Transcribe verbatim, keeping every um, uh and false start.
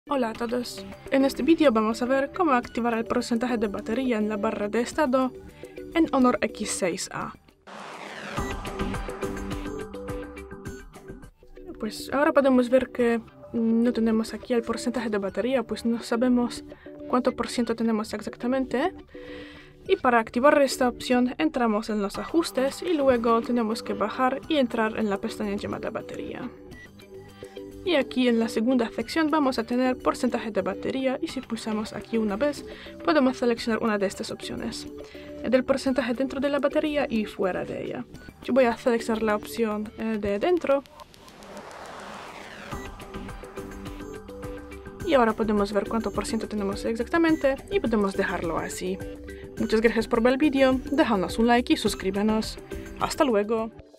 Hola a todos, en este vídeo vamos a ver cómo activar el porcentaje de batería en la barra de estado en Honor X seis A. Pues ahora podemos ver que no tenemos aquí el porcentaje de batería, pues no sabemos cuánto por ciento tenemos exactamente. Y para activar esta opción entramos en los ajustes y luego tenemos que bajar y entrar en la pestaña llamada batería. Y aquí en la segunda sección vamos a tener porcentaje de batería y si pulsamos aquí una vez podemos seleccionar una de estas opciones. Del porcentaje dentro de la batería y fuera de ella. Yo voy a seleccionar la opción de dentro. Y ahora podemos ver cuánto por ciento tenemos exactamente y podemos dejarlo así. Muchas gracias por ver el vídeo, déjanos un like y suscríbenos. Hasta luego.